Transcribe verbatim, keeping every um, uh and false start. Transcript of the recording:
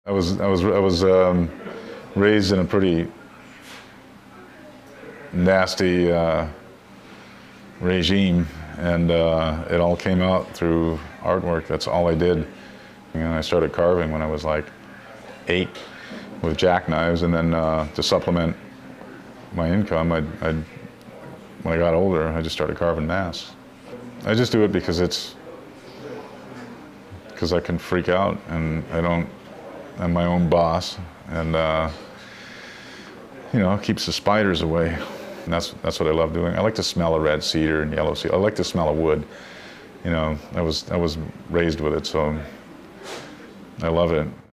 I was I was I was um, raised in a pretty nasty uh, regime, and uh, it all came out through artwork. That's all I did. And I started carving when I was like eight with jackknives, and then uh, to supplement my income, I'd, I'd, when I got older, I just started carving masks. I just do it because it's because I can freak out, and I don't. I'm my own boss, and uh, you know, it keeps the spiders away. And that's that's what I love doing. I like to smell a red cedar and yellow cedar. I like to smell a wood. You know, I was I was raised with it, so I love it.